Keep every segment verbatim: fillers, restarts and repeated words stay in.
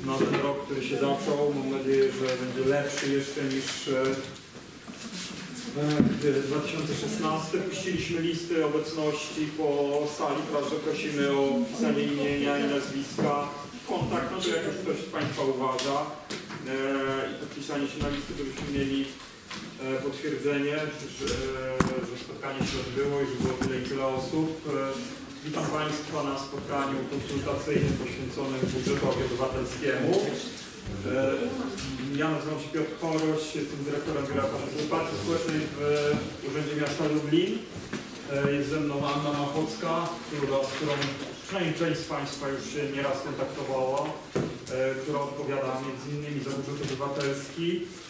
na ten rok, który się zaczął. Mam nadzieję, że będzie lepszy jeszcze niż w dwa tysiące szesnastym. Puściliśmy listy obecności po sali, także prosimy o pisanie imienia i nazwiska, kontakt, no to jak już ktoś z Państwa uważa, i podpisanie się na listy, żebyśmy mieli potwierdzenie, że, że spotkanie się odbyło i że było tyle i tyle osób. Witam Państwa na spotkaniu konsultacyjnym poświęconym budżetowi obywatelskiemu. Ja nazywam się Piotr Choroś, jestem dyrektorem Biura Partycypacji Społecznej w Urzędzie Miasta Lublin. Jest ze mną Anna Machocka, która, z którą przynajmniej część z Państwa już się nieraz kontaktowała, która odpowiada między innymi za budżet obywatelski.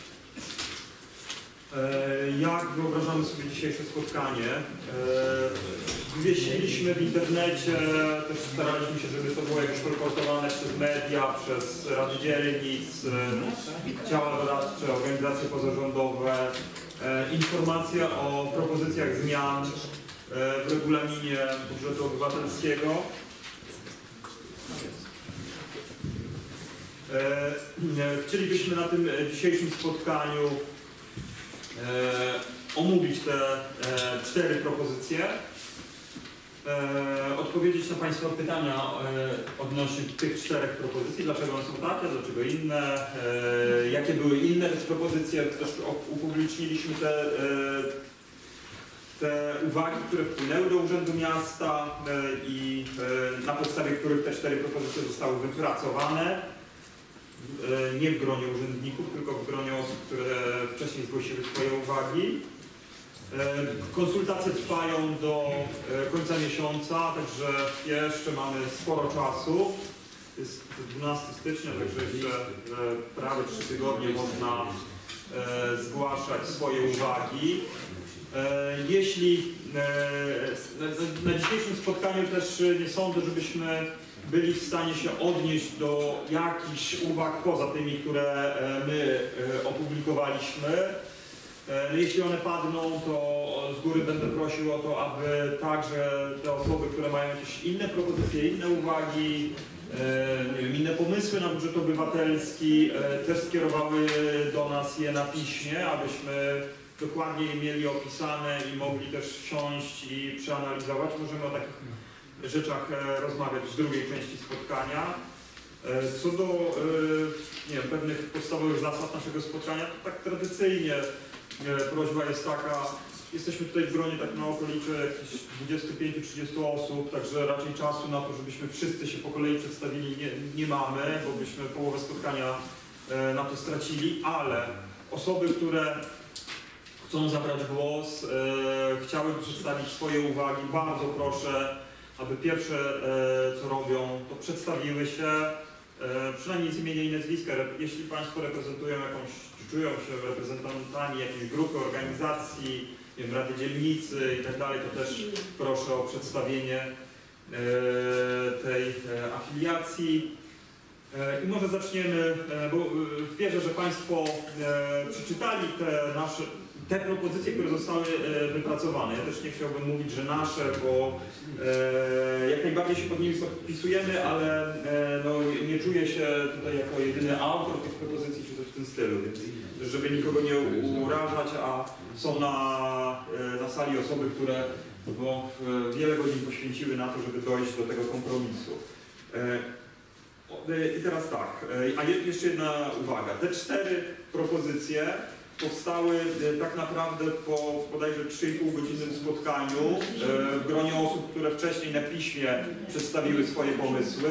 Jak wyobrażamy sobie dzisiejsze spotkanie? Wywiesiliśmy w internecie, też staraliśmy się, żeby to było jakoś reportowane przez media, przez rady dzielnic, ciała doradcze, organizacje pozarządowe, informacje o propozycjach zmian w regulaminie budżetu obywatelskiego. Chcielibyśmy na tym dzisiejszym spotkaniu E, omówić te e, cztery propozycje, e, odpowiedzieć na Państwa pytania e, odnośnie tych czterech propozycji, dlaczego one są takie, dlaczego inne, e, jakie były inne te propozycje, też upubliczniliśmy te, e, te uwagi, które wpłynęły do Urzędu Miasta e, i e, na podstawie których te cztery propozycje zostały wypracowane. Nie w gronie urzędników, tylko w gronie osób, które wcześniej zgłosiły swoje uwagi. Konsultacje trwają do końca miesiąca, także jeszcze mamy sporo czasu. Jest dwunastego stycznia, także jeszcze prawie trzy tygodnie można zgłaszać swoje uwagi. Jeśli na dzisiejszym spotkaniu też nie sądzę, żebyśmy byli w stanie się odnieść do jakichś uwag poza tymi, które my opublikowaliśmy. Jeśli one padną, to z góry będę prosił o to, aby także te osoby, które mają jakieś inne propozycje, inne uwagi, nie wiem, inne pomysły na budżet obywatelski, też skierowały do nas je na piśmie, abyśmy dokładnie je mieli opisane i mogli też wsiąść i przeanalizować. Możemy o takich rzeczach rozmawiać w drugiej części spotkania. Co do nie wiem, pewnych podstawowych zasad naszego spotkania, to tak tradycyjnie prośba jest taka, jesteśmy tutaj w gronie tak na okolicze jakichś dwudziestu pięciu do trzydziestu osób, także raczej czasu na to, żebyśmy wszyscy się po kolei przedstawili nie, nie mamy, bo byśmy połowę spotkania na to stracili, ale osoby, które chcą zabrać głos, chciałyby przedstawić swoje uwagi, bardzo proszę, aby pierwsze, e, co robią, to przedstawiły się, e, przynajmniej z imienia i nazwiska. Jeśli Państwo reprezentują jakąś, czy czują się reprezentantami jakiejś grupy, organizacji, nie wiem, Rady Dzielnicy i tak dalej, to też proszę o przedstawienie e, tej e, afiliacji. E, I może zaczniemy, e, bo e, wierzę, że Państwo e, przeczytali te nasze te propozycje, które zostały e, wypracowane. Ja też nie chciałbym mówić, że nasze, bo e, jak najbardziej się pod nimi podpisujemy, ale e, no, nie czuję się tutaj jako jedyny autor tych propozycji, czy coś w tym stylu, więc żeby nikogo nie urażać, a są na, e, na sali osoby, które bo, e, wiele godzin poświęciły na to, żeby dojść do tego kompromisu. E, I teraz tak, e, a jeszcze jedna uwaga. Te cztery propozycje powstały tak naprawdę po bodajże trzy i pół godzinnym spotkaniu w gronie osób, które wcześniej na piśmie przedstawiły swoje pomysły.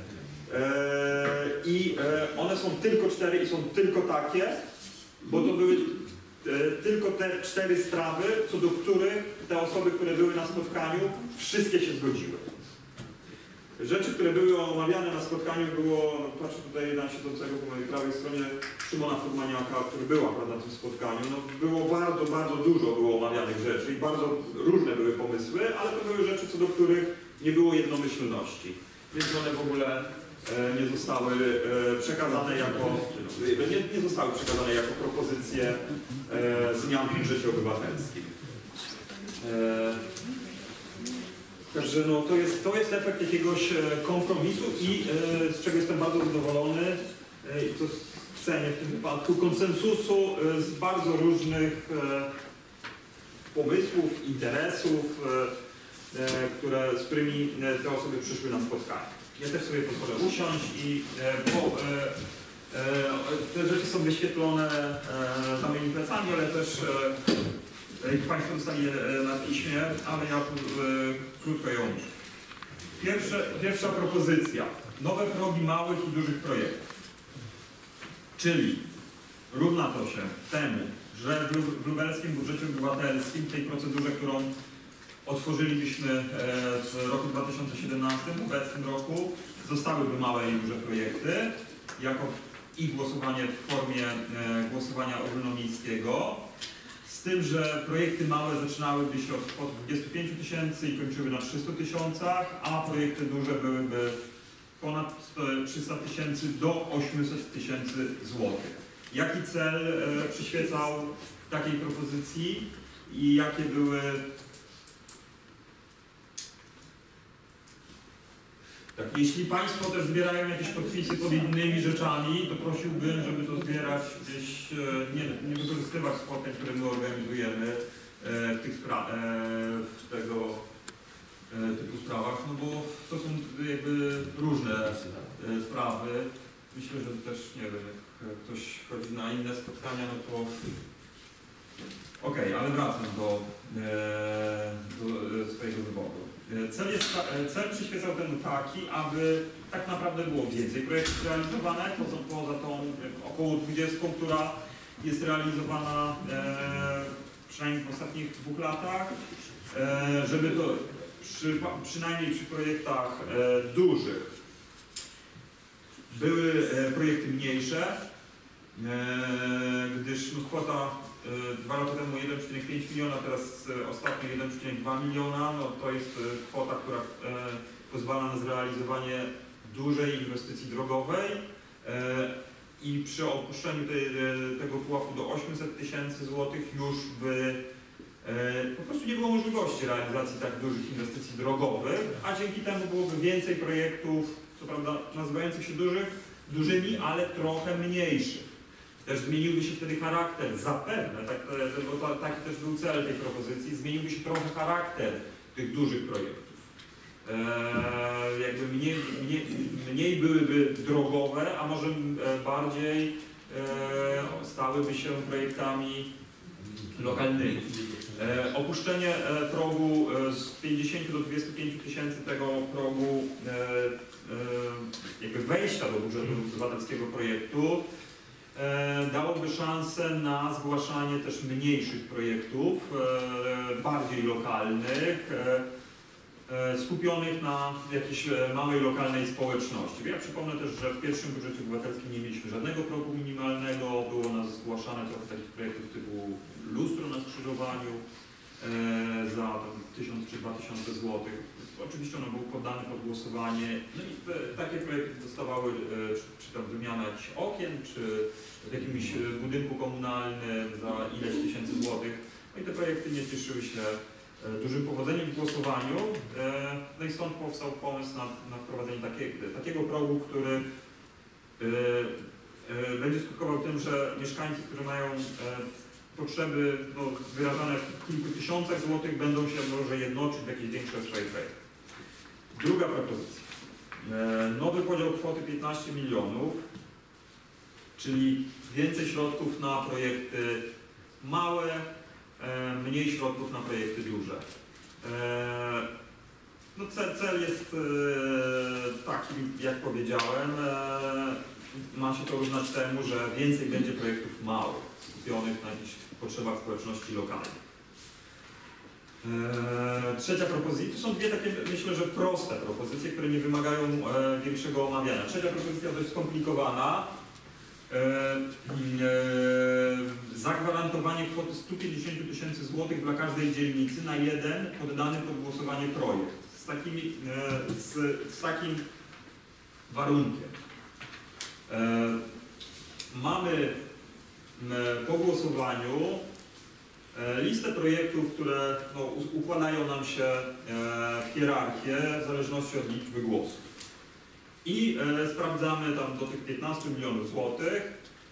I one są tylko cztery i są tylko takie, bo to były tylko te cztery sprawy, co do których te osoby, które były na spotkaniu, wszystkie się zgodziły. Rzeczy, które były omawiane na spotkaniu, było, no, patrzę tutaj na siedzącego po mojej prawej stronie Szymona Furmaniaka, który był akurat na tym spotkaniu, no, było bardzo, bardzo dużo było omawianych rzeczy i bardzo różne były pomysły, ale to były rzeczy, co do których nie było jednomyślności, więc one w ogóle e, nie zostały e, przekazane jako, nie, nie zostały przekazane jako propozycje e, zmian w budżecie obywatelskim. E, Także no, to, jest, to jest efekt jakiegoś kompromisu i e, z czego jestem bardzo zadowolony e, i to cenię w tym wypadku, konsensusu e, z bardzo różnych e, pomysłów, interesów, e, e, które, z którymi te osoby przyszły na spotkanie. Ja też sobie pozwolę usiąść i e, bo, e, e, te rzeczy są wyświetlone e, za moimi plecami, ale też e, Państwo dostali e, na piśmie, ale ja e, krótko ją omówię. Pierwsze, pierwsza propozycja. Nowe progi małych i dużych projektów. Czyli równa to się temu, że w lubelskim budżecie obywatelskim, tej procedurze, którą otworzyliśmy w roku dwa tysiące siedemnastym, w obecnym roku, zostałyby małe i duże projekty, jako ich głosowanie w formie głosowania ogólnomiejskiego, z tym, że projekty małe zaczynałyby się od kwot dwudziestu pięciu tysięcy i kończyły na trzystu tysiącach, a projekty duże byłyby ponad trzysta tysięcy do osiemset tysięcy złotych. Jaki cel e, przyświecał takiej propozycji i jakie były... Tak, jeśli Państwo też zbierają jakieś podpisy pod innymi rzeczami, to prosiłbym, żeby to zbierać gdzieś, e, nie, nie wykorzystywać spotkań, które my organizujemy e, w tych spra e, w tego e, typu sprawach, no bo to są jakby różne e, sprawy. Myślę, że też, nie wiem, jak ktoś chodzi na inne spotkania, no to... Okej, okay, ale wracam do, e, do swojego wyboru. Cel, jest, cel przyświecał ten taki, aby tak naprawdę było więcej projektów realizowane, poza, poza tą około dwudziestką, która jest realizowana e, przynajmniej w ostatnich dwóch latach, e, żeby to przy, przynajmniej przy projektach e, dużych były e, projekty mniejsze, e, gdyż no, kwota e, dwa lata temu jeden przecinek pięć miliona, teraz e, ostatnio jeden przecinek dwa miliona, no to jest e, kwota, która e, pozwala na zrealizowanie dużej inwestycji drogowej e, i przy opuszczeniu tej, tego pułapu do osiemset tysięcy złotych już by e, po prostu nie było możliwości realizacji tak dużych inwestycji drogowych, a dzięki temu byłoby więcej projektów, co prawda nazywających się dużych, dużymi, ale trochę mniejszych. Też zmieniłby się wtedy charakter, zapewne, tak, bo to, taki też był cel tej propozycji, zmieniłby się trochę charakter tych dużych projektów. Eee, jakby mniej, mniej, mniej byłyby drogowe, a może bardziej e, stałyby się projektami lokalnymi. E, opuszczenie e, progu e, z pięćdziesięciu do dwudziestu pięciu tysięcy tego progu e, e, jakby wejścia do budżetu obywatelskiego projektu e, dałoby szansę na zgłaszanie też mniejszych projektów, e, bardziej lokalnych, e, e, skupionych na jakiejś małej lokalnej społeczności. Ja przypomnę też, że w pierwszym budżecie obywatelskim nie mieliśmy żadnego progu minimalnego, było nas zgłaszane trochę takich projektów typu lustro na skrzyżowaniu e, za tysiąc czy dwa tysiące złotych. Oczywiście ono było poddane pod głosowanie. No i te, takie projekty dostawały e, czy, czy tam wymiana jakichś okien, czy w jakimś budynku komunalnym za ileś tysięcy złotych. No i te projekty nie cieszyły się e, dużym powodzeniem w głosowaniu. E, no i stąd powstał pomysł na, na wprowadzenie takie, takiego progu, który e, e, będzie skutkował tym, że mieszkańcy, którzy mają e, potrzeby no, wyrażane w kilku tysiącach złotych będą się może jednoczyć w jakieś większe swoje projekty. Druga propozycja. E, nowy podział kwoty piętnaście milionów, czyli więcej środków na projekty małe, e, mniej środków na projekty duże. E, no cel, cel jest e, taki, jak powiedziałem, e, ma się to równać temu, że więcej będzie projektów małych, skupionych na jakichś potrzebach społeczności lokalnej. Eee, trzecia propozycja, to są dwie takie, myślę, że proste propozycje, które nie wymagają e, większego omawiania. Trzecia propozycja dość skomplikowana. E, e, zagwarantowanie kwoty stu pięćdziesięciu tysięcy złotych dla każdej dzielnicy na jeden poddany pod głosowanie projekt. Z, takimi, e, z, z takim warunkiem. E, mamy po głosowaniu listę projektów, które no, układają nam się w hierarchię w zależności od liczby głosów. I sprawdzamy tam do tych piętnastu milionów złotych,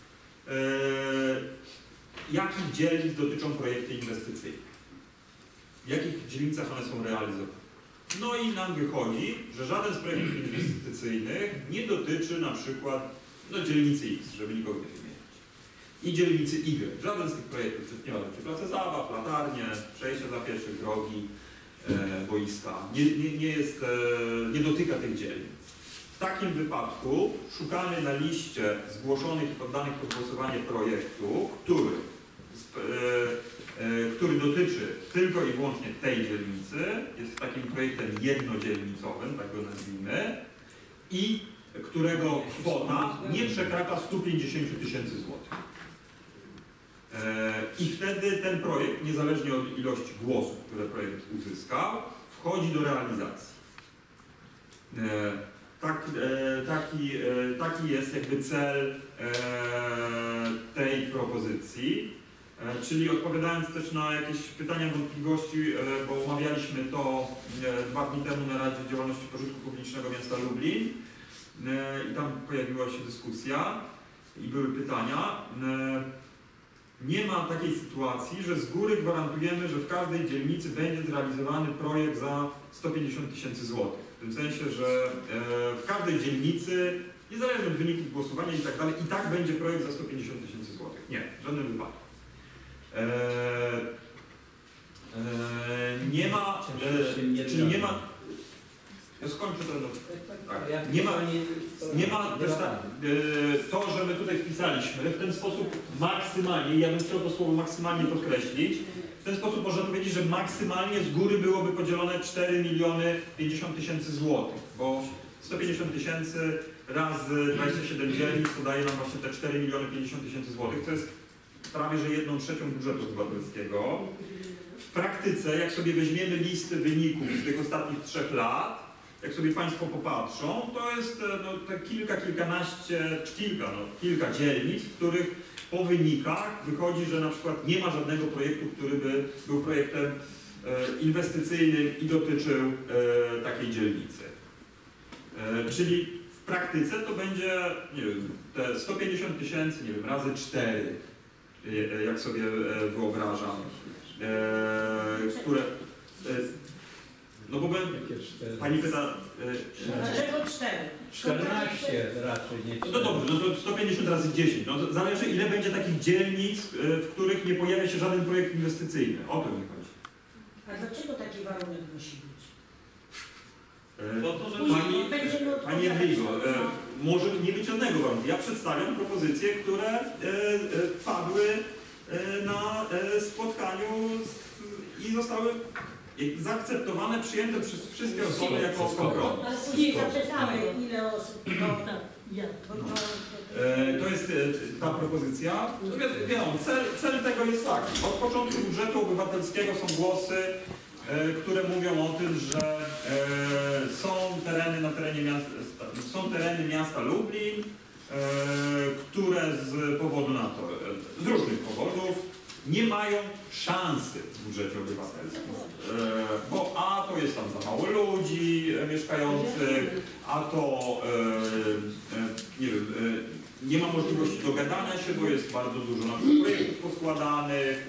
jakich dzielnic dotyczą projekty inwestycyjne, w jakich dzielnicach one są realizowane. No i nam wychodzi, że żaden z projektów inwestycyjnych nie dotyczy na przykład no, dzielnicy X, żeby nikogo nie wymieniać, i dzielnicy Y. Żaden z tych projektów nie ma dotyczy place zabaw, latarnie, przejścia dla pieszych, drogi, e, boiska, nie, nie, nie, jest, e, nie dotyka tych dzielnic. W takim wypadku szukamy na liście zgłoszonych i poddanych pod głosowanie projektu, który, e, e, który dotyczy tylko i wyłącznie tej dzielnicy, jest takim projektem jednodzielnicowym, tak go nazwijmy, i którego kwota nie przekracza stu pięćdziesięciu tysięcy złotych. E, I wtedy ten projekt, niezależnie od ilości głosów, które projekt uzyskał, wchodzi do realizacji. E, Tak, e, taki, e, taki jest jakby cel e, tej propozycji, e, czyli odpowiadając też na jakieś pytania, wątpliwości, e, bo omawialiśmy to e, dwa dni temu na Radzie Działalności Pożytku Publicznego Miasta Lublin e, i tam pojawiła się dyskusja i były pytania. E, nie ma takiej sytuacji, że z góry gwarantujemy, że w każdej dzielnicy będzie zrealizowany projekt za sto pięćdziesiąt tysięcy złotych. W tym sensie, że w każdej dzielnicy, niezależnie od wyników głosowania i tak dalej, i tak będzie projekt za sto pięćdziesiąt tysięcy złotych. Nie, w żadnym wypadku. Eee, eee, nie ma, e, czyli nie ma, ja skończę ten, tak, nie ma, nie ma też tak, e, to, że my tutaj wpisaliśmy w ten sposób maksymalnie, ja bym chciał to słowo maksymalnie podkreślić, w ten sposób można powiedzieć, że maksymalnie z góry byłoby podzielone cztery miliony pięćdziesiąt tysięcy złotych, bo sto pięćdziesiąt tysięcy razy dwadzieścia siedem dzielnic to daje nam właśnie te cztery miliony pięćdziesiąt tysięcy złotych, to jest prawie że jedną trzecią budżetu obywatelskiego. W praktyce, jak sobie weźmiemy listy wyników z tych ostatnich trzech lat, jak sobie Państwo popatrzą, to jest no, te kilka, kilkanaście, czy kilka, no, kilka dzielnic, w których po wynikach wychodzi, że na przykład nie ma żadnego projektu, który by był projektem e, inwestycyjnym i dotyczył e, takiej dzielnicy. E, czyli w praktyce to będzie, nie wiem, te sto pięćdziesiąt tysięcy, nie wiem, razy cztery, e, jak sobie e, wyobrażam, e, które... E, no bo bym, Pani pyta... Dlaczego cztery? czternaście raczej, nie. No dobrze, no to sto pięćdziesiąt razy dziesięć. No zależy, ile będzie takich dzielnic, w których nie pojawia się żaden projekt inwestycyjny. O to mi chodzi. A dlaczego taki warunek musi być? No to, że Pani, Pani Jadwigo, może nie być żadnego warunku. Ja przedstawiam propozycje, które e, e, padły e, na e, spotkaniu z, i zostały zaakceptowane, przyjęte przez wszystkie osoby jako kompromis. Ale później zapytamy, ile osób. To jest ta propozycja. Wiadomo, cel, cel tego jest taki. Od początku budżetu obywatelskiego są głosy, które mówią o tym, że są tereny na terenie miasta, są tereny miasta Lublin, które z powodu na to, z różnych powodów nie mają szansy w budżecie obywatelskim, bo a to jest tam za mało ludzi mieszkających, a to nie wiem, nie ma możliwości dogadania się, bo jest bardzo dużo na przykład projektów poskładanych,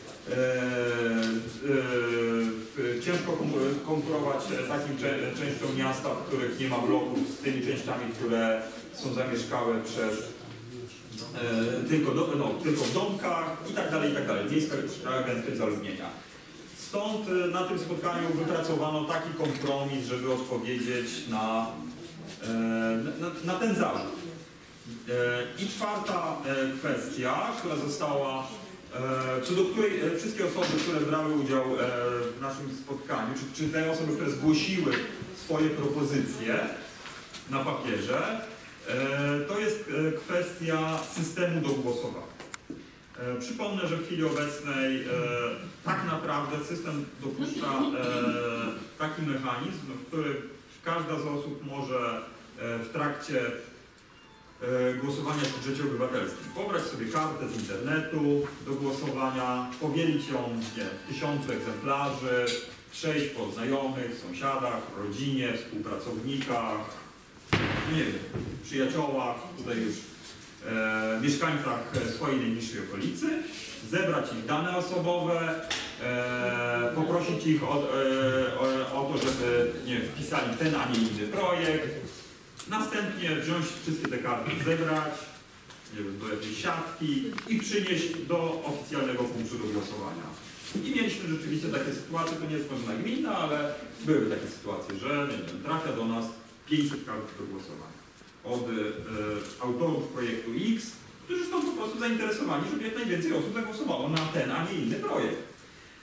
ciężko konkurować z takim częścią miasta, w których nie ma bloków, z tymi częściami, które są zamieszkałe przez E, tylko, do, no, tylko w domkach i tak dalej, i tak dalej, miejska gęstość zaludnienia. Stąd e, na tym spotkaniu wypracowano taki kompromis, żeby odpowiedzieć na, e, na, na ten zarzut. E, I czwarta e, kwestia, która została, e, co do której e, wszystkie osoby, które brały udział e, w naszym spotkaniu, czy, czy te osoby, które zgłosiły swoje propozycje na papierze, to jest kwestia systemu do głosowania. Przypomnę, że w chwili obecnej tak naprawdę system dopuszcza taki mechanizm, w którym każda z osób może w trakcie głosowania w budżecie obywatelskim. Pobrać sobie kartę z internetu do głosowania, powielić ją nie, w tysiącu egzemplarzy, przejść po znajomych, sąsiadach, rodzinie, współpracownikach, nie wiem, przyjaciołach, tutaj już e, mieszkańcach swojej najbliższej okolicy, zebrać ich dane osobowe, e, poprosić ich o, e, o, o to, żeby nie wiem, wpisali ten, a nie inny projekt. Następnie wziąć wszystkie te karty, zebrać nie wiem, do jakiejś siatki i przynieść do oficjalnego punktu do głosowania. I mieliśmy rzeczywiście takie sytuacje, to nie jest może nagminna, ale były takie sytuacje, że nie wiem, trafia do nas pięćset kart do głosowania od e, autorów projektu X, którzy są po prostu zainteresowani, żeby jak najwięcej osób zagłosowało na ten, a nie inny projekt.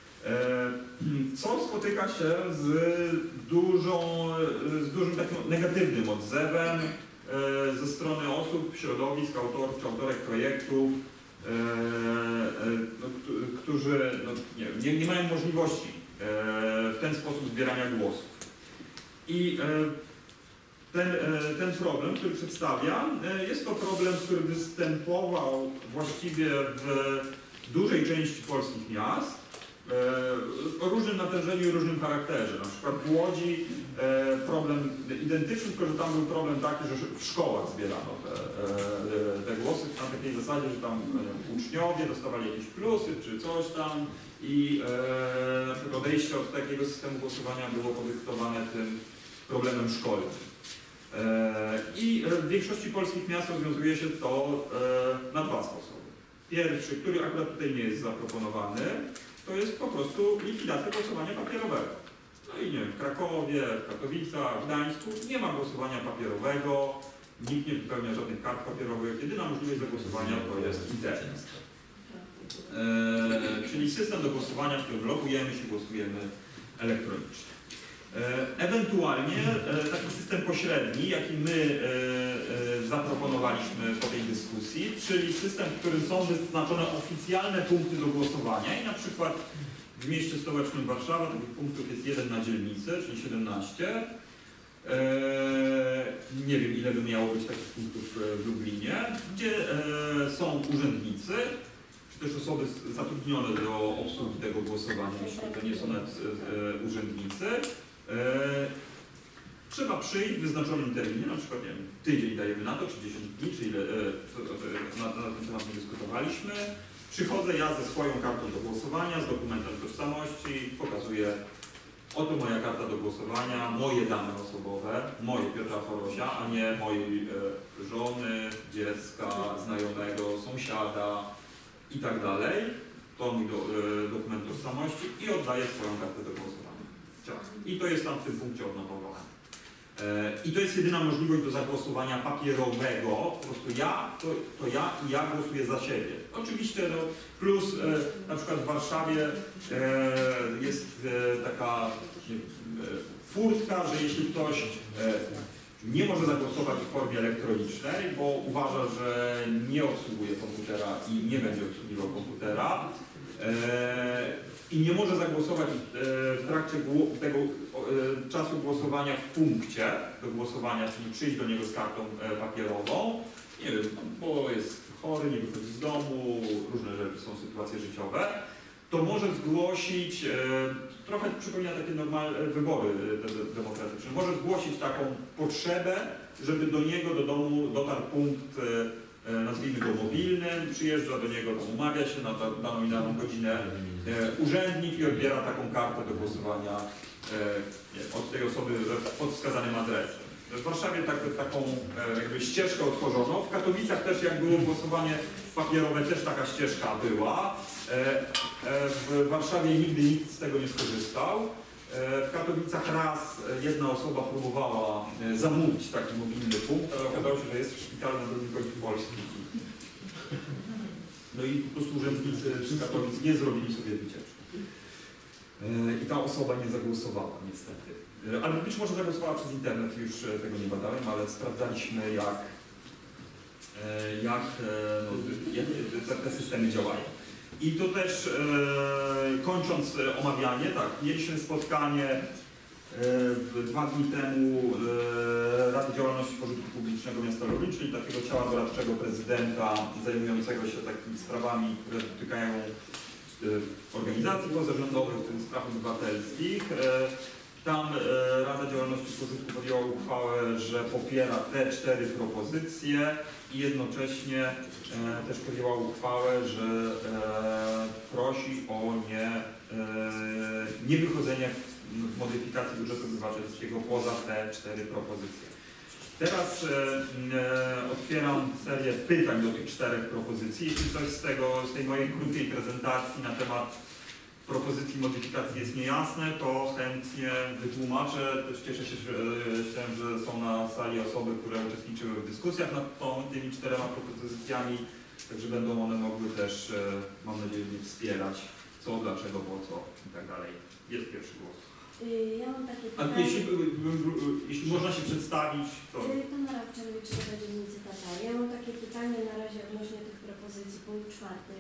Co spotyka się z, dużą, z dużym takim negatywnym odzewem ze strony osób, środowisk, autorów czy autorek projektów, no, którzy no, nie, nie, nie mają możliwości w ten sposób zbierania głosów. I ten, ten problem, który przedstawia, jest to problem, który występował właściwie w dużej części polskich miast, o różnym natężeniu i różnym charakterze. Na przykład w Łodzi problem identyczny, tylko że tam był problem taki, że w szkołach zbierano te, te głosy na takiej zasadzie, że tam uczniowie dostawali jakieś plusy czy coś tam i odejście od takiego systemu głosowania było podyktowane tym problemem szkolnym. I w większości polskich miast rozwiązuje się to na dwa sposoby. Pierwszy, który akurat tutaj nie jest zaproponowany, to jest po prostu likwidacja głosowania papierowego. No i nie wiem, w Krakowie, w Katowicach, w Gdańsku nie ma głosowania papierowego, nikt nie wypełnia żadnych kart papierowych, jedyna możliwość zagłosowania to jest internet. Eee, czyli system do głosowania, w którym logujemy się, głosujemy elektronicznie. Ewentualnie taki system pośredni, jaki my zaproponowaliśmy po tej dyskusji, czyli system, w którym są wyznaczone oficjalne punkty do głosowania i na przykład w mieście stołecznym Warszawa takich punktów jest jeden na dzielnicę, czyli siedemnaście. Nie wiem, ile by miało być takich punktów w Lublinie, gdzie są urzędnicy, czy też osoby zatrudnione do obsługi tego głosowania, jeśli to nie są nawet urzędnicy. Eee, trzeba przyjść w wyznaczonym terminie, na przykład nie wiem, tydzień dajemy na to, czy dziesięć dni, czy ile, e, na, na ten temat nie dyskutowaliśmy. Przychodzę ja ze swoją kartą do głosowania, z dokumentem tożsamości, pokazuję, oto moja karta do głosowania, moje dane osobowe, moje Piotra Chorosia, a nie mojej e, żony, dziecka, znajomego, sąsiada i tak dalej. To mój do, e, dokument tożsamości i oddaję swoją kartę do głosowania. I to jest tam w tym punkcie odnotowane. E, I to jest jedyna możliwość do zagłosowania papierowego. Po prostu ja, to, to ja i ja głosuję za siebie. Oczywiście no, plus e, na przykład w Warszawie e, jest e, taka nie, e, furtka, że jeśli ktoś e, nie może zagłosować w formie elektronicznej, bo uważa, że nie obsługuje komputera i nie będzie obsługiwał komputera, e, i nie może zagłosować w trakcie tego czasu głosowania w punkcie do głosowania, czyli przyjść do niego z kartą papierową, nie wiem, bo jest chory, nie wychodzi z domu, różne rzeczy, są sytuacje życiowe, to może zgłosić, trochę przypomina takie normalne wybory demokratyczne, może zgłosić taką potrzebę, żeby do niego, do domu dotarł punkt, nazwijmy go mobilnym, przyjeżdża do niego, tam umawia się na daną i daną godzinę e, urzędnik i odbiera taką kartę do głosowania e, od tej osoby pod wskazanym adresem. W Warszawie tak, taką e, jakby ścieżkę otworzono, w Katowicach też jak było głosowanie papierowe, też taka ścieżka była. E, e, w Warszawie nigdy nikt z tego nie skorzystał. W Katowicach raz jedna osoba próbowała zamówić taki mobilny punkt, ale okazało się, że jest w szpitalu na drugim końcu Polski. No i po prostu urzędnicy z Katowic nie zrobili sobie wycieczki. I ta osoba nie zagłosowała niestety. Ale być może zagłosowała przez internet, już tego nie badałem, ale sprawdzaliśmy jak, jak, no, jak te, te systemy działają. I to też e, kończąc omawianie, tak, mieliśmy spotkanie Dwa dni temu Rady Działalności Pożytku Publicznego Miasta Lublin, czyli takiego ciała doradczego prezydenta zajmującego się takimi sprawami, które dotykają organizacji pozarządowych, w tym spraw obywatelskich. Tam Rada Działalności Pożytku podjęła uchwałę, że popiera te cztery propozycje i jednocześnie też podjęła uchwałę, że prosi o nie, nie wychodzenie w modyfikacji budżetu obywatelskiego poza te cztery propozycje. Teraz e, otwieram serię pytań do tych czterech propozycji. Jeśli coś z, tego, z tej mojej krótkiej prezentacji na temat propozycji modyfikacji jest niejasne, to chętnie wytłumaczę. Też cieszę się, że, że są na sali osoby, które uczestniczyły w dyskusjach nad tą, tymi czterema propozycjami, także będą one mogły też, mam nadzieję, wspierać co, dlaczego, po co i tak dalej. Jest pierwszy głos. Ja mam takie A pytanie. jeśli, jeśli można się przedstawić, to... Pana Radczewicz, Rada Dzielnicy Tatary. Ja mam takie pytanie na razie odnośnie tych propozycji, punkt czwarty.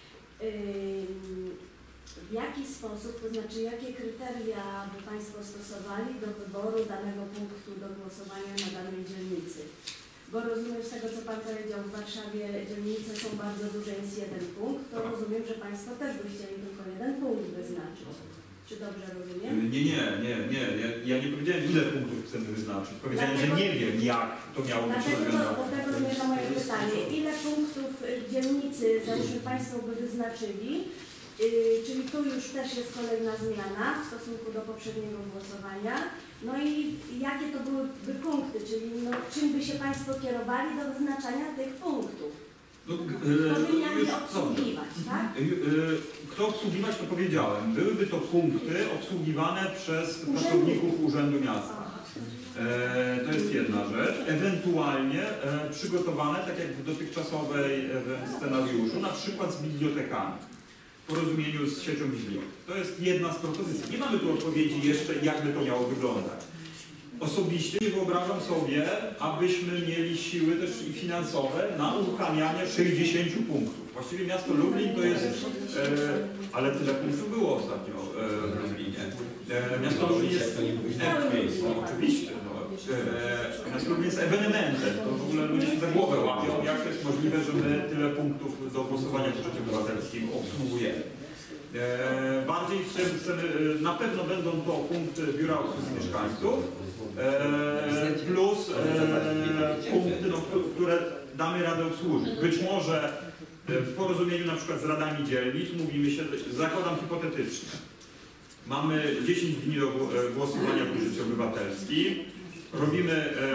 W jaki sposób, to znaczy jakie kryteria by Państwo stosowali do wyboru danego punktu do głosowania na danej dzielnicy? Bo rozumiem z tego, co Pan powiedział, w Warszawie dzielnice są bardzo duże, jest jeden punkt, to rozumiem, że Państwo też by chcieli tylko jeden punkt wyznaczyć. Czy dobrze rozumiem? Nie, nie, nie, nie. Ja, ja nie powiedziałem, ile punktów chcemy wyznaczyć. Powiedziałem, Dlatego, że nie wiem, jak to miało być rozwiązane. Do tego zmierza moje pytanie. Ile punktów dzielnicy, załóżmy Państwo by wyznaczyli, yy, czyli tu już też jest kolejna zmiana w stosunku do poprzedniego głosowania. No i jakie to byłyby punkty, czyli no, czym by się Państwo kierowali do wyznaczania tych punktów? No, Powinni już obsługiwać, tak? Kto obsługiwać, to powiedziałem. Byłyby to punkty obsługiwane przez pracowników Urzędu Miasta. E, to jest jedna rzecz. Ewentualnie e, przygotowane, tak jak w dotychczasowej e, scenariuszu, na przykład z bibliotekami. W porozumieniu z siecią bibliotek. To jest jedna z propozycji. Nie mamy tu odpowiedzi jeszcze, jak by to miało wyglądać. Osobiście nie wyobrażam sobie, abyśmy mieli siły też i finansowe na uruchamianie sześćdziesięciu punktów. Właściwie miasto Lublin to jest, e, ale tyle punktów było ostatnio e, w Lublinie. E, miasto Lublin jest, no, oczywiście, no, e, miasto Lublin jest ewenementem. To w ogóle ludzie się za głowę łapią, jak to jest możliwe, że my tyle punktów do głosowania w budżecie obywatelskim obsługujemy. E, bardziej chcemy, chcemy, na pewno będą to punkty biura obsługi mieszkańców, e, plus e, punkty, no, które damy radę obsłużyć. Być może w porozumieniu na przykład z radami dzielnic mówimy się, zakładam hipotetycznie, mamy dziesięć dni do głosowania w budżecie obywatelskim, robimy...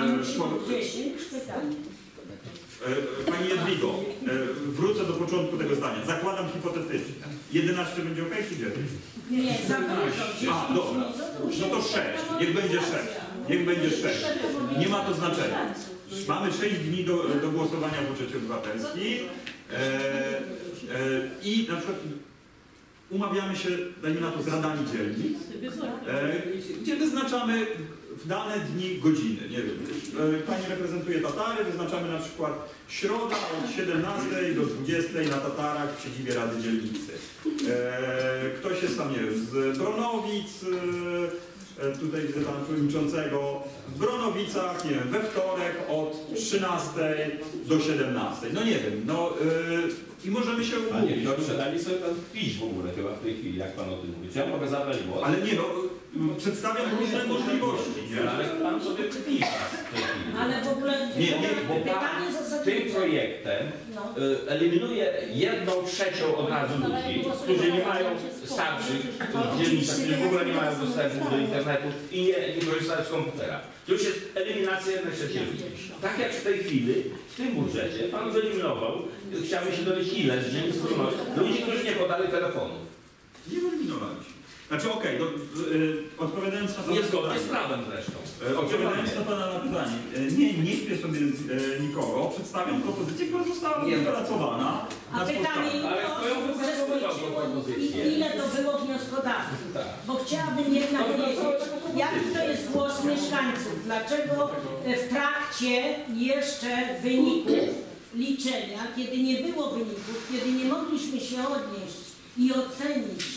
E, Pani Jadwigo, wrócę do początku tego zdania. Zakładam hipotetycznie. jedenaście będzie ok, czy dziewięć? Nie, za dużo. A, dobra. No to sześć. Niech będzie sześć. Niech będzie sześć. Nie ma to znaczenia. Mamy sześć dni do, do głosowania w budżecie obywatelskim e, e, i na przykład umawiamy się, dajmy na to, z radami dzielnic, e, gdzie wyznaczamy w dane dni godziny. Nie wiem, Pani reprezentuje Tatary, wyznaczamy na przykład środa od siedemnastej do dwudziestej na Tatarach w siedzibie Rady Dzielnicy. E, ktoś jest tam, nie wiem, z Bronowic, e, tutaj widzę Pana Przewodniczącego, w Bronowicach, nie wiem, we wtorek od trzynastej do siedemnastej. No nie wiem, no e, i możemy się umówić. No, przynajmniej sobie Pan pić w ogóle chyba w tej chwili, jak Pan o tym mówi. Ja mogę zabrać głos. Ale nie, no, przedstawiam różne możliwości, nie? Ale Pan sobie piwa w tej chwili. Ale w ogóle Nie, nie, bo Pan pytanie zasadnicze. tym projektem No. y, eliminuje jedną trzecią od razu ludzi, którzy nie mają starszych w dzielnicach, którzy w ogóle nie mają dostępu do internetu i nie, nie korzystają z komputera. To już jest eliminacja jednej trzeciej ludzi. Tak jak w tej chwili, w tym budżecie, Pan wyeliminował, chciałbym się dowiedzieć ile z dzielnic ludzi, którzy nie podali telefonów. Nie wyeliminowaliśmy. Znaczy okej, okay, yy, odpowiadając na Pana Niezgodnie pytanie, z prawem zresztą. Yy, odpowiadając na Pana na pytanie, yy, nie, nie śpię sobie yy, nikogo, przedstawiam propozycję, która została wypracowana. A pytanie, Ale kto ją wypracował tą propozycję? ile to było wnioskodawców? Tak. Bo chciałabym jednak wiedzieć, jaki to jest głos mieszkańców? Dlaczego w trakcie jeszcze wyników liczenia, kiedy nie było wyników, kiedy nie mogliśmy się odnieść i ocenić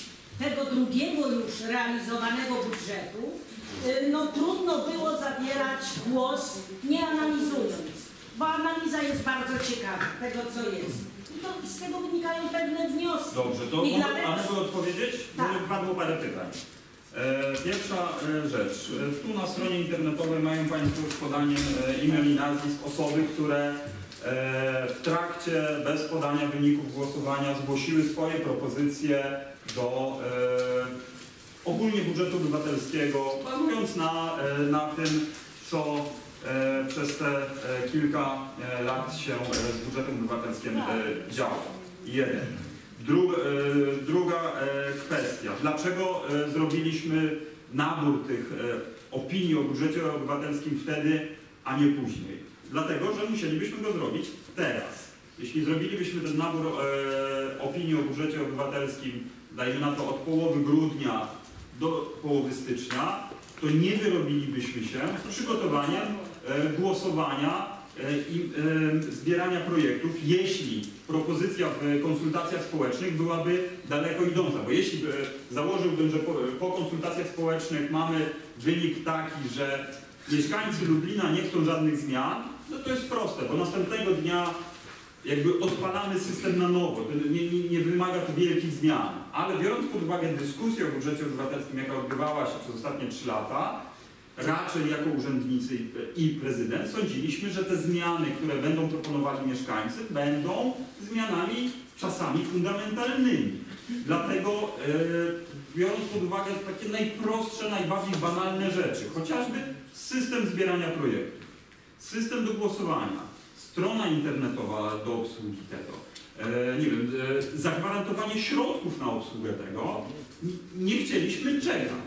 tego drugiego już realizowanego budżetu, y, no trudno było zabierać głos, nie analizując, bo analiza jest bardzo ciekawa tego, co jest. I to, z tego wynikają pewne wnioski. Dobrze, to I mogę, dlatego- a mogę odpowiedzieć? Tak. Bo padło parę pytań. E, pierwsza e, rzecz. E, tu na stronie internetowej mają Państwo z podaniem e, imion i nazwisk osoby, które e, w trakcie, bez podania wyników głosowania zgłosiły swoje propozycje do e, ogólnie budżetu obywatelskiego, bazując na, e, na tym, co e, przez te e, kilka e, lat się e, z budżetem obywatelskim e, działo. Jeden. Dru, e, druga e, kwestia. Dlaczego e, zrobiliśmy nabór tych e, opinii o budżecie obywatelskim wtedy, a nie później? Dlatego, że musielibyśmy go zrobić teraz. Jeśli zrobilibyśmy ten nabór e, opinii o budżecie obywatelskim, dajmy na to od połowy grudnia do połowy stycznia, to nie wyrobilibyśmy się z przygotowaniem e, głosowania i e, zbierania projektów, jeśli propozycja w konsultacjach społecznych byłaby daleko idąca. Bo jeśli e, założyłbym, że po, po konsultacjach społecznych mamy wynik taki, że mieszkańcy Lublina nie chcą żadnych zmian, no to jest proste, bo następnego dnia jakby odpalamy system na nowo. To nie, nie, nie wymaga to wielkich zmian. Ale biorąc pod uwagę dyskusję o budżecie obywatelskim, jaka odbywała się przez ostatnie trzy lata, raczej jako urzędnicy i prezydent sądziliśmy, że te zmiany, które będą proponowali mieszkańcy, będą zmianami czasami fundamentalnymi. Dlatego e, biorąc pod uwagę takie najprostsze, najbardziej banalne rzeczy, chociażby system zbierania projektów, system do głosowania, strona internetowa do obsługi tego, e, nie wiem, e, zagwarantowanie środków na obsługę tego, nie chcieliśmy czekać.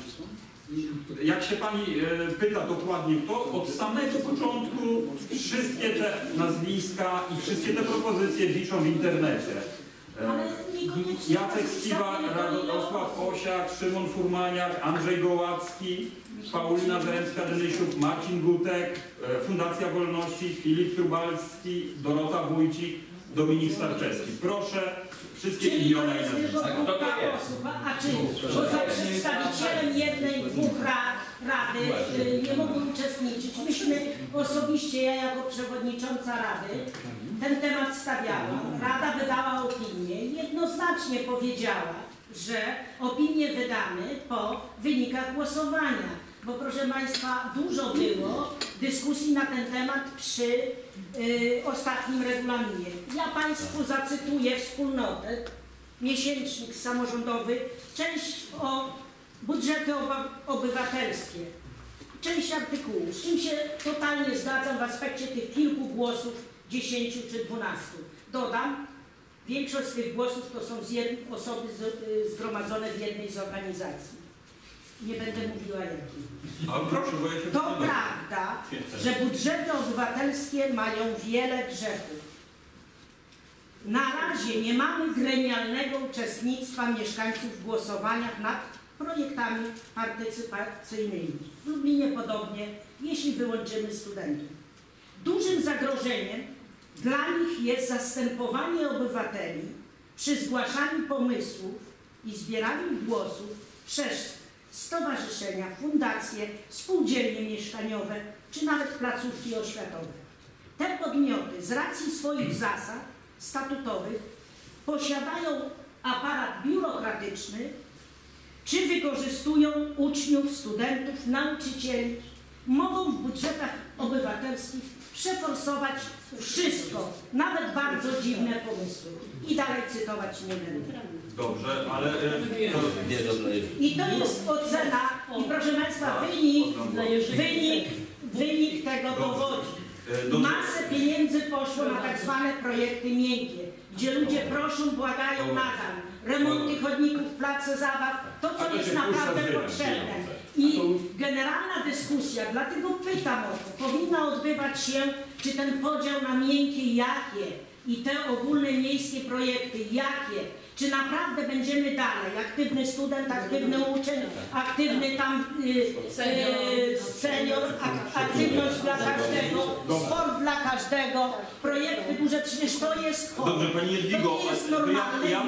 Jak się Pani e, pyta dokładnie kto, od samego początku wszystkie te nazwiska i wszystkie te propozycje wiszą w internecie. E, Ale niekoniecznie Jacek Skiba, Radosław Osiak, Szymon Furmaniak, Andrzej Gołacki, Paulina Zaremska-Denysiuk, Marcin Gutek, e, Fundacja Wolności, Filip Trubalski, Dorota Wójcik, Dominik Starczewski. Proszę wszystkie Czyli imiona to i jest nazwiska. tylko grupa osób, a czy bo za przedstawicielem jednej, dwóch rad, rady y, nie mogą uczestniczyć. Myśmy osobiście, ja jako przewodnicząca rady, ten temat stawiałam. Rada wydała opinię i jednoznacznie powiedziała, że opinię wydamy po wynikach głosowania. Bo proszę Państwa, dużo było dyskusji na ten temat przy y, ostatnim regulaminie. Ja Państwu zacytuję wspólnotę, miesięcznik samorządowy, część o budżety oba, obywatelskie, część artykułów, z czym się totalnie zgadzam w aspekcie tych kilku głosów, dziesięciu czy dwunastu. Dodam, większość z tych głosów to są z jednej osoby z, y, zgromadzone w jednej z organizacji. Nie będę mówiła jakiej. Ale proszę, bo ja się To prawda, że budżety obywatelskie mają wiele grzechów. Na razie nie mamy gremialnego uczestnictwa mieszkańców w głosowaniach nad projektami partycypacyjnymi. W Lublinie podobnie, jeśli wyłączymy studentów. Dużym zagrożeniem dla nich jest zastępowanie obywateli przy zgłaszaniu pomysłów i zbieraniu głosów przez stowarzyszenia, fundacje, spółdzielnie mieszkaniowe czy nawet placówki oświatowe. Te podmioty z racji swoich zasad statutowych posiadają aparat biurokratyczny czy wykorzystują uczniów, studentów, nauczycieli. Mogą w budżetach obywatelskich przeforsować wszystko, nawet bardzo dziwne pomysły. I dalej cytować nie będę. Dobrze, ale... e, to, I to jest ocena, i proszę Państwa, wynik, wynik, wynik tego dowodzi. e, dobrze. Masę pieniędzy poszło na tak zwane projekty miękkie, gdzie ludzie proszą, błagają nadal. Remonty chodników, place zabaw, to A co to jest się puszcza naprawdę z rynku potrzebne. pieniądze. I generalna dyskusja, dlatego pytam o to, powinna odbywać się, czy ten podział na miękkie jakie i te ogólne miejskie projekty jakie, czy naprawdę będziemy dalej, aktywny student, aktywny uczeń, aktywny tam y, y, senior, ak aktywność dla każdego, sport dla każdego, projekty duże, przecież to jest chore. Dobrze, Pani Jadwigo, To nie jest to ja- normalne. ja- Ja jako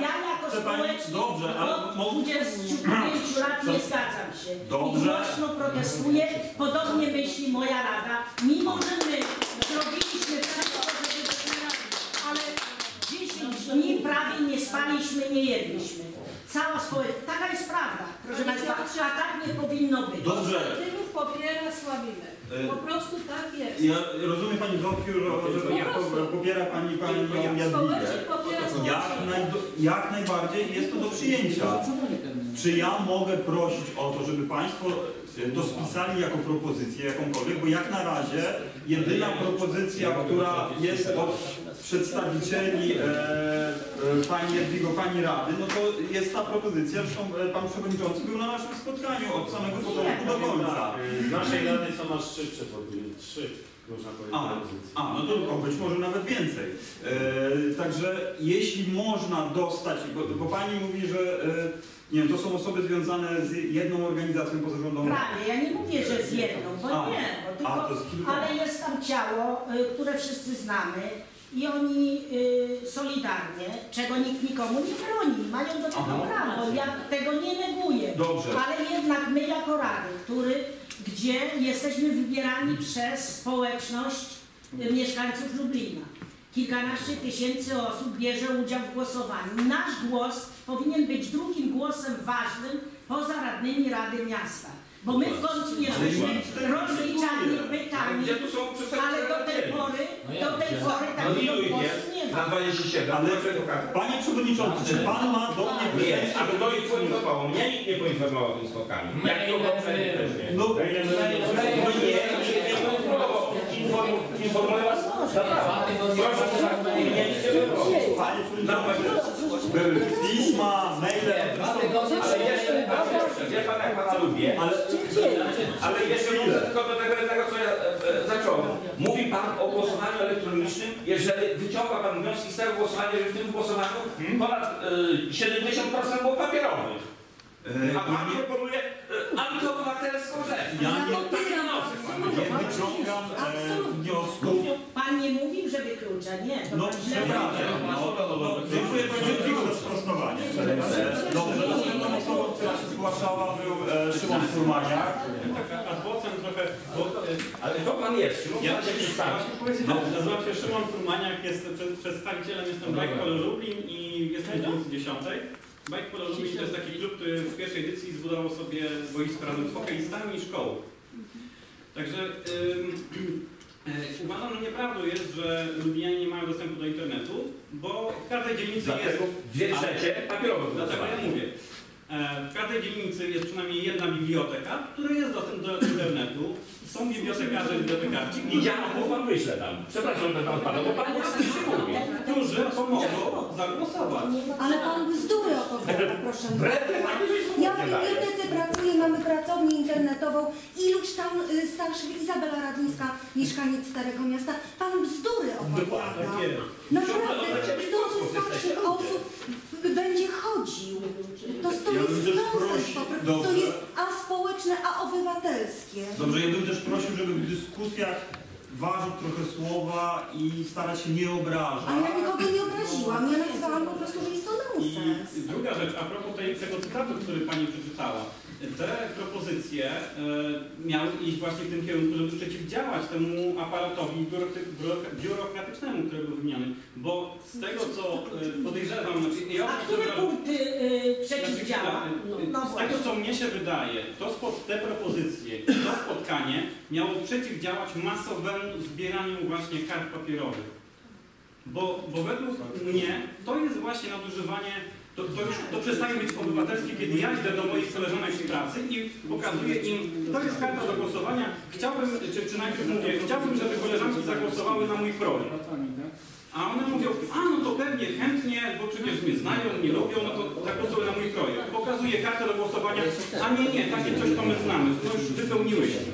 chce pani... społecznie Dobrze, ale od mo- dwudziestu pięciu lat nie zgadzam się. Dobrze. I głośno protestuję. Podobnie myśli moja rada. Mimo, że my zrobiliśmy wszystko, żeby dokonać, ale dziesięć dni prawie nie spaliśmy, nie jedliśmy. Cała społeczność. Taka jest prawda, proszę Państwa, a tak nie powinno być. Dobrze. Konserwatywów popiera Sławinek. Po prostu tak jest. Ja rozumiem Pani Zofio, że, że jak popiera Pani Panią Jadwigę. Społecznik popiera Jak, społecznik. naj, jak najbardziej jest to do przyjęcia. Czy ja mogę prosić o to, żeby Państwo to spisali jako propozycję jakąkolwiek, bo jak na razie jedyna propozycja, która jest od przedstawicieli e, e, Pani Jadwigo, Pani Rady, no to jest ta propozycja, zresztą e, Pan Przewodniczący był na naszym spotkaniu od samego początku do końca. W naszej rady są aż trzy przewodniczące, trzy można powiedzieć A, propozycje. a, no to być może nawet więcej. E, także jeśli można dostać, bo, bo Pani mówi, że e, nie wiem, to są osoby związane z jedną organizacją pozarządową. Prawie, ja nie mówię, że z jedną, bo A, nie, bo a, tylko, to z kilkoma. ale jest tam ciało, y, które wszyscy znamy i oni y, solidarnie, czego nikt nikomu nie broni, mają do tego Aha. prawo, ja tego nie neguję. Dobrze. Ale jednak my jako Rady, który, gdzie jesteśmy wybierani przez społeczność y, mieszkańców Lublina. Kilkanaście tysięcy osób bierze udział w głosowaniu. Nasz głos powinien być drugim głosem ważnym poza radnymi Rady Miasta. Bo my w końcu jesteśmy rozliczani pytami, Gdzie tu są ale przedstawiciele do tej dzielnic? pory, do tej pory No takiego ilu ich głosu jest? nie Na ma. dwadzieścia siedem. Ale Dlaczego tak? Panie Przewodniczący, czy Pan ma do mnie Nie, pretensje? a kto ich poinformował? Mnie nikt nie poinformował o tym spotkaniu. Jak to poprzednio też nie. No, No nie, nie poinformował. Informu- Informuję was na prawo. Proszę, że nie mieliście wyboru. Panie Przewodniczący, były pisma, maile, Ale jeszcze, wie pan jak pana lubię, ale ale jeszcze wrócę tylko do tego jednego, co ja e, e, zacząłem. Mówi pan o głosowaniu elektronicznym, jeżeli wyciąga pan wnioski z tego głosowania, że w tym głosowaniu ponad e, siedemdziesiąt procent było papierowych. A pan proponuje e, antyobywatelską rzecz. Ja No, nie- takie nosy pan nie wyciąga. wyciągam e, wniosków. Pan nie mówił, że wyklucza, nie. To No pan źle przepraszam, no, no, no, dziękuję Pani Jadwigo za sprostowanie. E, Dobrze, następną osobą, która się zgłaszała, był e, Szymon Furmaniak. Taka adwocem trochę, bo e, Ale to pan jest, czy mógł ja pan się przedstawić? no, nazywam się Szymon Furmaniak, jestem przed- przedstawicielem, jestem Bike Polo Lublin i jestem w dzielnicy dziesiątej. Bike Polo Lublin to jest taki klub, który w pierwszej edycji zbudował sobie boisko razem z hokeistami i szkołą. Także ym, e, uważam, że nieprawdą jest, że Lublinianie nie mają dostępu do internetu, bo w każdej dzielnicy jest... Dlatego dwie trzecie papierowe Dlatego ja mówię. E, W każdej dzielnicy jest przynajmniej jedna biblioteka, w której jest dostęp do internetu. Są bibliotekarze i bibliotekarci, I działaków pan wyśle tam. Przepraszam, że pan pana, bo pan nie chce się mówi. którzy pomogą zagłosować. Ale pan bzdury opowiada, proszę. Wredny pan Ja w bibliotece pracuję, mamy pracownię internetową. Iluś tam y, starszych, Izabela Radlińska, mieszkaniec Starego Miasta. Pan bzdury opowiada. Naprawdę, kto ze starszych osób y, będzie chodził? To, to Ja jest bym też nonsens, prosił- po prostu. dobrze. To jest aspołeczne, a obywatelskie. Dobrze, ja bym też prosił, żeby w dyskusjach ważyć trochę słowa i starać się nie obrażać. A ja nikogo nie obraziłam. Ja nazwałam po prostu, że jest to nonsens. I druga rzecz, a propos tej, tego cytatu, który Pani przeczytała. Te propozycje e, miały iść właśnie w tym kierunku, żeby przeciwdziałać temu aparatowi biurokraty- biurok- biurokratycznemu, który był wymieniony. Bo z tego, co e, podejrzewam, znaczy, ja A bym które sobie- punkty y, przeciwdziała? No, no Z tego, właśnie. co mnie się wydaje, to spod, te propozycje, to spotkanie miało przeciwdziałać masowemu zbieraniu właśnie kart papierowych. Bo, bo według mnie to jest właśnie nadużywanie, to, to już to przestaje być obywatelskie, kiedy ja idę do moich koleżanek z pracy i pokazuję im, to jest karta do głosowania, chciałbym, czy, czy najpierw mówię, chciałbym, żeby koleżanki zagłosowały na mój projekt. A one mówią, a no to pewnie, chętnie, bo przecież mnie znają, mnie lubią, no to zagłosują na mój projekt. Pokazuję kartę do głosowania, a nie, nie, takie coś to my znamy, to już wypełniłyśmy.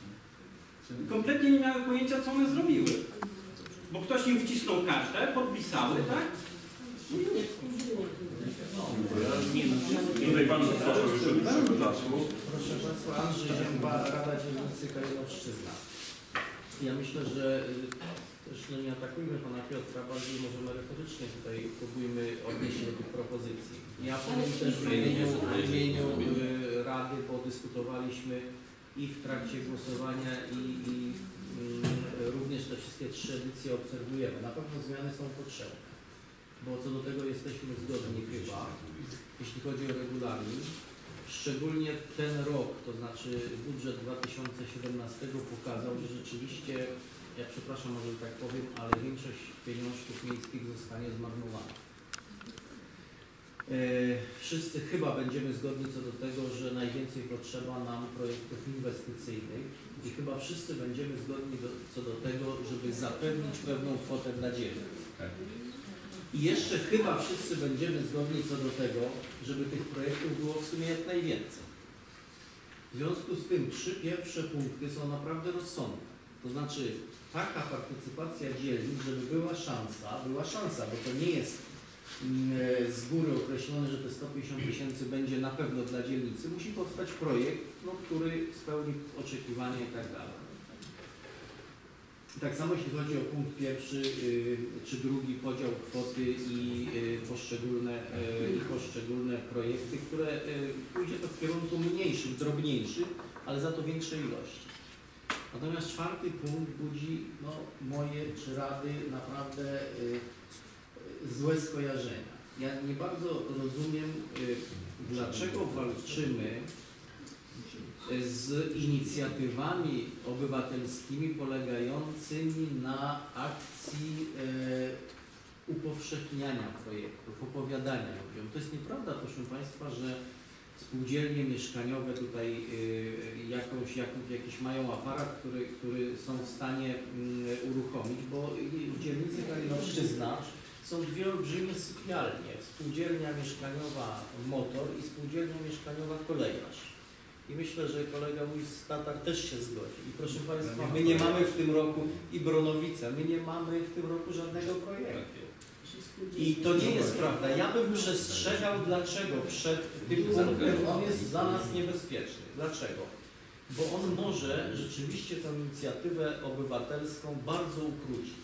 Kompletnie nie miały pojęcia, co one zrobiły. Bo ktoś im wcisnął kartę, podpisały, tak? Tutaj Pan przepraszam już od dłuższego czasu. Proszę Państwa, Andrzej Zięba, Rada Dzielnicy Kalinoszyzna. Ja myślę, że y, też no nie atakujmy Pana Piotra, bardziej może merytorycznie tutaj próbujmy odnieść się do tych propozycji. Ja powiem też w imieniu, w imieniu y, Rady, bo dyskutowaliśmy i w trakcie głosowania i, i y, również te wszystkie trzy edycje obserwujemy. Na pewno zmiany są potrzebne, bo co do tego jesteśmy zgodni chyba, jeśli chodzi o regulamin. Szczególnie ten rok, to znaczy budżet dwa tysiące siedemnasty pokazał, że rzeczywiście, ja przepraszam, może tak powiem, ale większość pieniążków miejskich zostanie zmarnowana. E, wszyscy chyba będziemy zgodni co do tego, że najwięcej potrzeba nam projektów inwestycyjnych i chyba wszyscy będziemy zgodni do, co do tego, żeby zapewnić pewną kwotę dla dzielnic. I jeszcze chyba wszyscy będziemy zgodni co do tego, żeby tych projektów było w sumie jak najwięcej. W związku z tym trzy pierwsze punkty są naprawdę rozsądne. To znaczy taka partycypacja dzielnic, żeby była szansa, była szansa, bo to nie jest mm, z góry określone, że te sto pięćdziesiąt tysięcy będzie na pewno dla dzielnicy. Musi powstać projekt, no, który spełni oczekiwania i tak dalej. Tak samo jeśli chodzi o punkt pierwszy yy, czy drugi, podział kwoty i yy, poszczególne, yy, i poszczególne projekty, które yy, pójdzie to w kierunku mniejszych, drobniejszych, ale za to większej ilości. Natomiast czwarty punkt budzi no, moje czy Rady naprawdę yy, złe skojarzenia. Ja nie bardzo rozumiem, yy, dlaczego walczymy z inicjatywami obywatelskimi polegającymi na akcji e, upowszechniania projektów, opowiadania ludziom. To jest nieprawda, proszę Państwa, że spółdzielnie mieszkaniowe tutaj e, jakąś, jak, jakiś mają aparat, który, który są w stanie m, uruchomić, bo w dzielnicy Kalinowszczyzna są dwie olbrzymie sypialnie. Spółdzielnia mieszkaniowa Motor i spółdzielnia mieszkaniowa Kolejarz. I myślę, że kolega mój z Tatar też się zgodzi. I proszę Państwa, my nie mamy w tym roku, i Bronowice, my nie mamy w tym roku żadnego projektu. I to nie jest prawda. Ja bym przestrzegał, dlaczego przed tym punktem on jest dla nas niebezpieczny. Dlaczego? Bo on może rzeczywiście tę inicjatywę obywatelską bardzo ukrócić.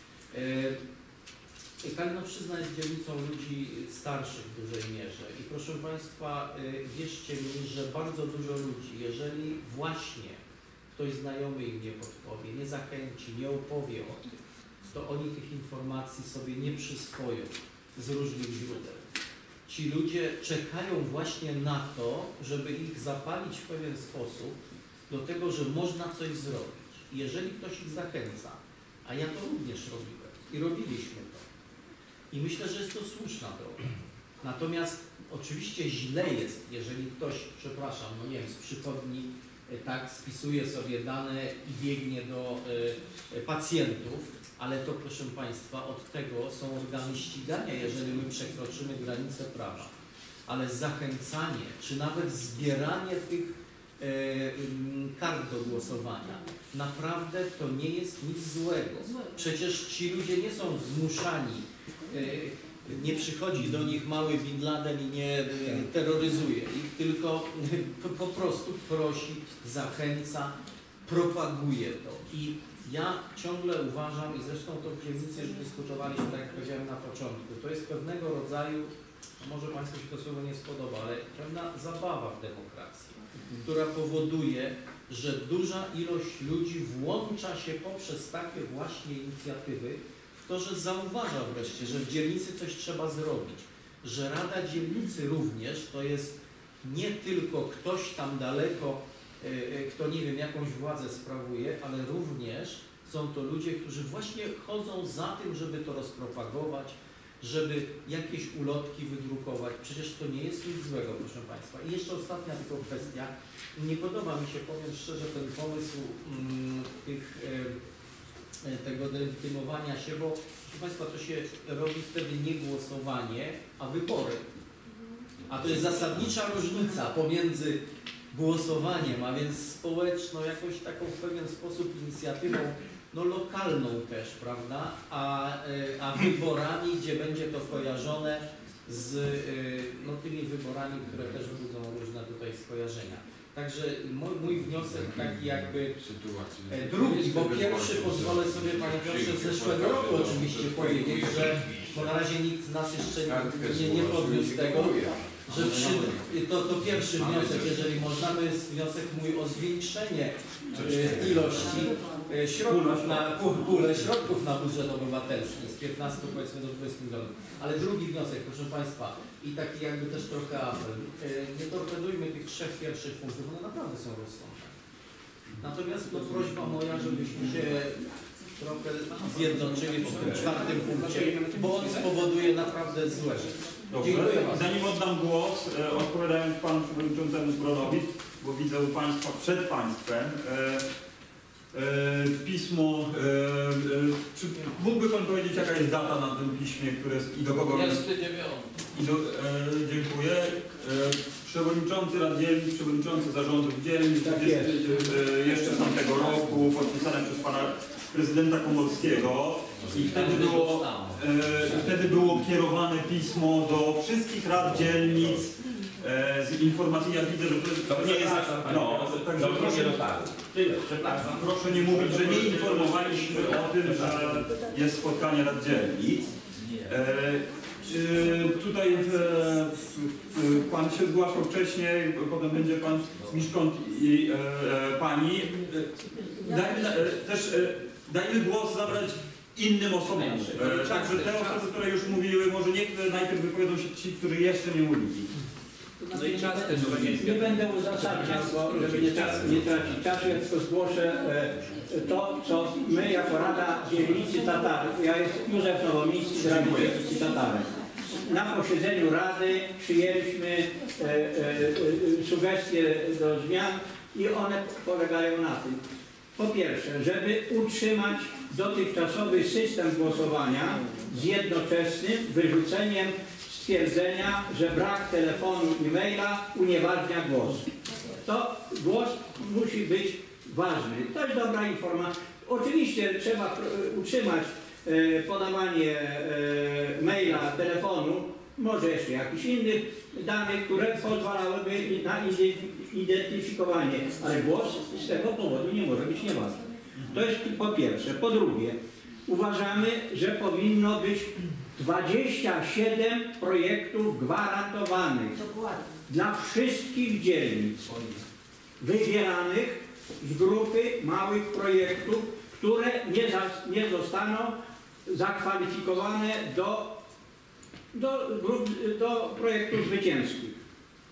Kalinowszczyzna jest dzielnicą ludzi starszych w dużej mierze i proszę Państwa, wierzcie mi, że bardzo dużo ludzi, jeżeli właśnie ktoś znajomy im nie podpowie, nie zachęci, nie opowie o tym, to oni tych informacji sobie nie przyswoją z różnych źródeł. Ci ludzie czekają właśnie na to, żeby ich zapalić w pewien sposób do tego, że można coś zrobić. I jeżeli ktoś ich zachęca, a ja to również robiłem i robiliśmy to, i myślę, że jest to słuszna droga. Natomiast oczywiście źle jest, jeżeli ktoś, przepraszam, no nie wiem, z przychodni tak spisuje sobie dane i biegnie do y, pacjentów, ale to proszę Państwa, od tego są organy ścigania, jeżeli my przekroczymy granice prawa. Ale zachęcanie, czy nawet zbieranie tych y, y, kart do głosowania, naprawdę to nie jest nic złego. Przecież ci ludzie nie są zmuszani, nie przychodzi do nich mały Bin Laden i nie terroryzuje ich, tylko po prostu prosi, zachęca, propaguje to. I ja ciągle uważam, i zresztą to w dzielnicy już dyskutowaliśmy, tak jak powiedziałem na początku, to jest pewnego rodzaju, może Państwu się to słowo nie spodoba, ale pewna zabawa w demokracji, która powoduje, że duża ilość ludzi włącza się poprzez takie właśnie inicjatywy, to, że zauważa wreszcie, że w dzielnicy coś trzeba zrobić, że Rada Dzielnicy również to jest nie tylko ktoś tam daleko, kto nie wiem, jakąś władzę sprawuje, ale również są to ludzie, którzy właśnie chodzą za tym, żeby to rozpropagować, żeby jakieś ulotki wydrukować. Przecież to nie jest nic złego, proszę Państwa. I jeszcze ostatnia tylko kwestia. Nie podoba mi się, powiem szczerze, ten pomysł mm, tych tego delegitymowania się, bo proszę Państwa, to się robi wtedy nie głosowanie, a wybory. A to jest zasadnicza różnica pomiędzy głosowaniem, a więc społeczną, jakąś taką w pewien sposób inicjatywą, no lokalną też, prawda, a, a wyborami, gdzie będzie to kojarzone z no, tymi wyborami, które też budzą różne tutaj skojarzenia. Także mój, mój wniosek taki jakby drugi, bo pierwszy pozwolę sobie, Panie Piotrze, z zeszłego roku oczywiście powiedzieć, że bo na razie nikt z nas jeszcze nie, nie podniósł tego, że przy, to, to pierwszy wniosek, jeżeli można, to jest wniosek mój o zwiększenie e, ilości e, środków na, pulę środków na budżet obywatelski z piętnastu powiedzmy do dwudziestu milionów. Ale drugi wniosek, proszę Państwa, i taki jakby też trochę apel, e, nie torpedujmy tych trzech pierwszych punktów, one naprawdę są rozsądne. Natomiast no, prośba moja, żebyśmy się trochę zjednoczyli przy tym czwartym punkcie, bo on spowoduje naprawdę złe rzeczy. Dobrze. Zanim oddam głos, e, odpowiadając panu przewodniczącemu Zbrodowi, bo widzę u państwa przed państwem e, e, pismo. E, e, czy mógłby pan powiedzieć, jaka jest data na tym piśmie, które jest i do kogo jest? I do, e, dziękuję. E, przewodniczący Rad Dzielnic, przewodniczący zarządów dzielnic, tak jest, e, jeszcze z tamtego roku, podpisane przez pana prezydenta Komorskiego. I wtedy było, e, wtedy było kierowane pismo do wszystkich rad dzielnic e, z informacją. Ja widzę, że to, jest, To nie jest no, także proszę, Tyle, przepraszam. proszę nie mówić, że nie informowaliśmy o tym, że jest spotkanie rad dzielnic. E, e, tutaj e, e, pan się zgłaszał wcześniej, potem będzie pan Miszkont i e, pani. E, dajmy, e, też e, dajmy głos zabrać innym osobom. E, także te osoby, które już mówiły, może niech najpierw wypowiedzą się ci, którzy jeszcze nie mówili. No i czas też nie będę uzasadniał, bo żeby nie, nie tracić czasu, ja tylko zgłoszę e, to, co my jako Rada Dzielnicy Tatarów, ja jestem Józef Nowomiejski z Rady Dzielnicy Tatarów. Na posiedzeniu Rady przyjęliśmy e, e, e, sugestie do zmian i one polegają na tym. Po pierwsze, żeby utrzymać dotychczasowy system głosowania z jednoczesnym wyrzuceniem stwierdzenia, że brak telefonu i maila unieważnia głos. To głos musi być ważny. To jest dobra informacja. Oczywiście trzeba utrzymać e, podawanie e, maila, telefonu, może jeszcze jakichś innych danych, które pozwalałyby na identyfikowanie, ale głos z tego powodu nie może być nieważny. To jest po pierwsze. Po drugie, uważamy, że powinno być dwadzieścia siedem projektów gwarantowanych dla wszystkich dzielnic, wybieranych z grupy małych projektów, które nie, za, nie zostaną zakwalifikowane do, do, grup, do projektów zwycięskich.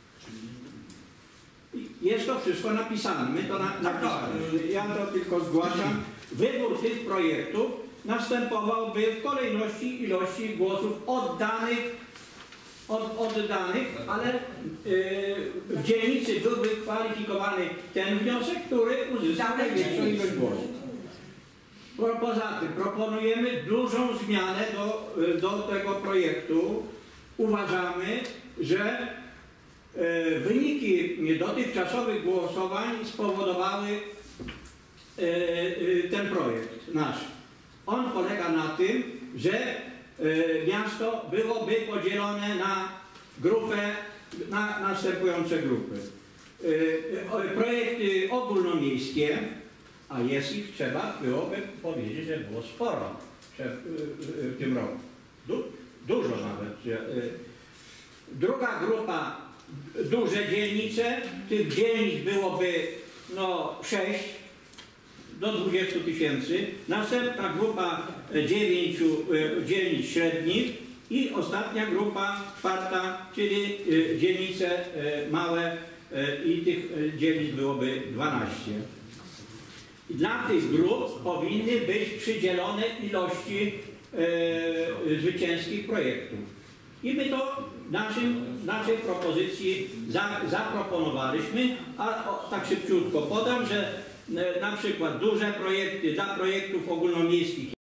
Jest to wszystko napisane. My to na, napisane. Ja to tylko zgłaszam. Wybór tych projektów następowałby w kolejności ilości głosów oddanych, od, oddanych, ale yy, w dzielnicy byłby kwalifikowany ten wniosek, który uzyskał największą ilość głosów. Poza tym proponujemy dużą zmianę do, do tego projektu. Uważamy, że yy, wyniki dotychczasowych głosowań spowodowały yy, yy, ten projekt nasz. On polega na tym, że y, miasto byłoby podzielone na grupę, na następujące grupy. Y, y, projekty ogólnomiejskie, a jest ich, trzeba byłoby powiedzieć, że było sporo w, y, y, w tym roku. Du, dużo nawet. Y, druga grupa, duże dzielnice, tych dzielnic byłoby no, sześć do dwudziestu tysięcy, następna grupa dziewięciu dzielnic średnich i ostatnia grupa, czwarta, czyli dzielnice małe i tych dzielnic byłoby dwanaście. I dla tych grup powinny być przydzielone ilości zwycięskich projektów. I my to w naszym, naszej propozycji za, zaproponowaliśmy, a o, tak szybciutko podam, że na przykład duże projekty dla projektów ogólnomiejskich